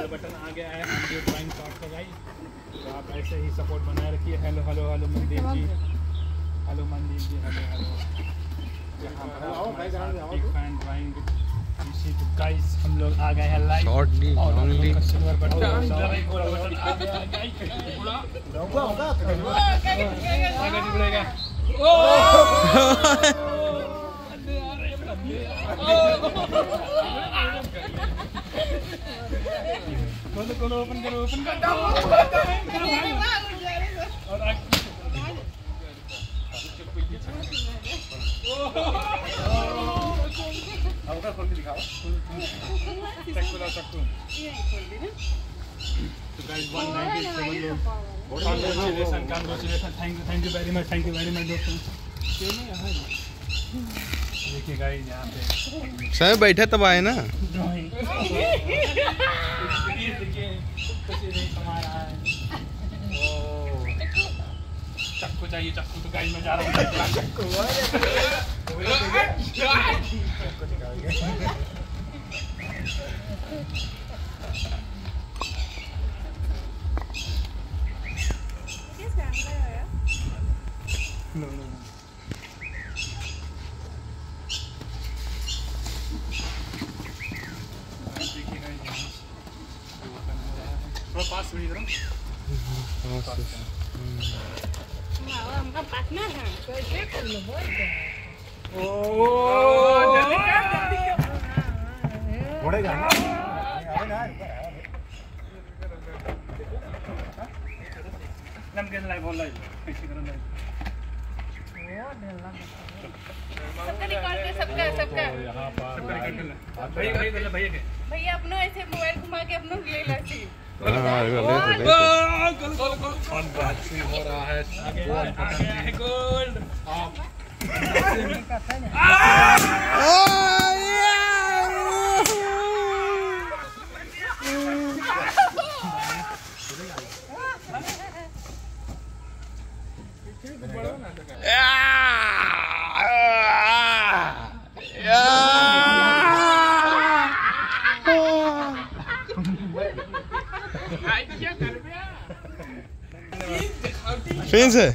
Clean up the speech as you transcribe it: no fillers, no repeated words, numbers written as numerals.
Button आ गया है वीडियो ड्राइंग पार्ट का गाइस, तो आप ऐसे ही सपोर्ट बनाए रखिए। Hello hello hello Mandeep ji, hello Mandeep ji, hello hello. यहाँ पर हमारे साथ बिग फैन ड्राइंग इसी तो गाइस हम लोग आ गए हैं live shortly longly silver button आ गया गाइस। करो ओपन करो और आपका खोल के दिखाओ। चक्कू तो गाइस 197 लोग congratulation thank you very much दोस्तों। देखिए गाइस यहाँ पे सर बैठे तब आए ना। चक्कू चाहिए, चक्कू तो गाइस में जा रहा हूँ। चक्कू पास हुई इधर हमका पार्टनर है कैसे कर लो बोल दे। ओ जल्दी कर घोड़ेगा ना अरे ना नम के लाइव बोल लाइव कैसे करना लाइव ओ ढेला सबका रिकॉर्ड पे सबका यहां पर सबका रिकॉर्ड भैया के भैया अपनो ऐसे मोबाइल घुमा के अपनो ले लासी। कल अनबॉक्सिंग हो रहा है। गोल्ड आप फिर से